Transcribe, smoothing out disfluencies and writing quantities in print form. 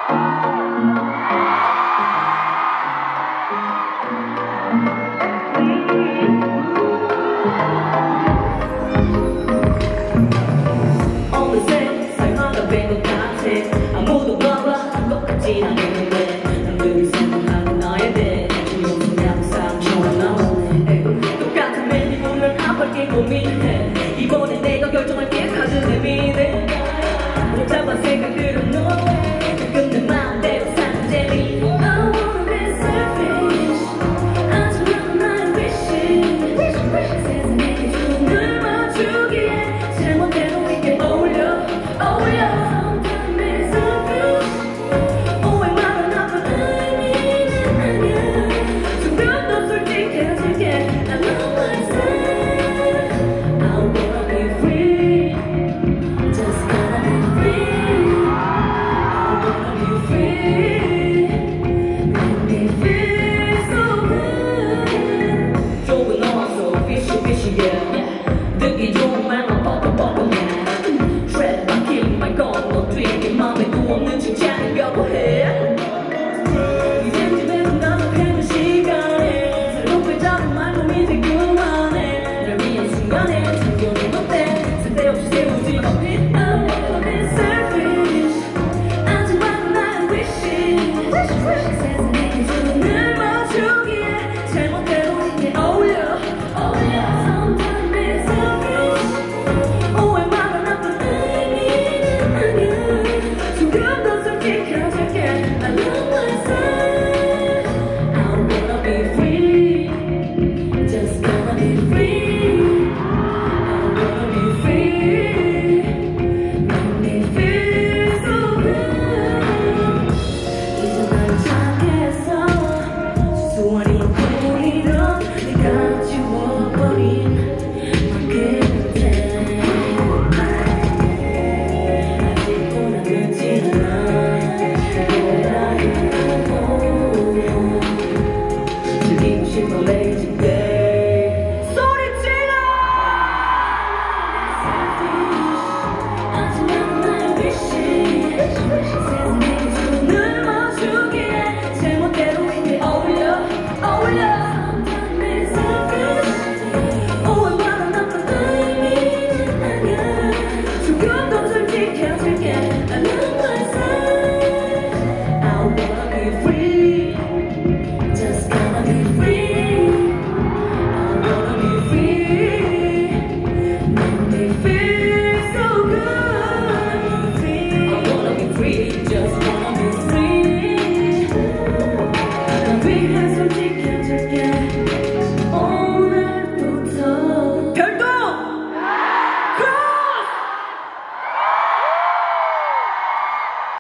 어느새 삶아가 된 것 같아. 아무도 봐봐 똑같진 않겠는데 남들이 생각하는 나에 대해 조용히 상처가 나오네. 똑같은 매일 물론 아플게 고민해. 이번에 내가 결정할게 가진 내 미래. 복잡한 생각들은 너의 지금 내 마음대로 사는 재미. I wanna be selfish. 하지만 나의 wish. 세상에 눈을 맞추기에 제멋대로 이게 어울려. Sometimes it's selfish. 오해만은 나쁜 의미는 아니야. 조금 더 솔직해질게. I love myself. I wanna be free. Just gonna be free. I wanna be free. Make me feel so good. 좁은 너와 so fishy fishy yeah. 듣기 좋은 말만 뻐끔뻐끔해. Tread 바퀴 말건 너 뒤에 맘에도 없는 칭찬을 여보해. 이젠 집에서 나도 시간에 새롭게 잡은 말도 이제 그만해. 날 위한 순간에 참견은 어때. 쓸데없이 세우지 마. I'm gonna be selfish. 하지만 나의 wish. 세상에 눈을 맞추기에 제멋대로 이게 어울려. Sometimes it's selfish. 오해만은 나쁜 의미는 아니야. 조금 더 솔직해질게. I love myself.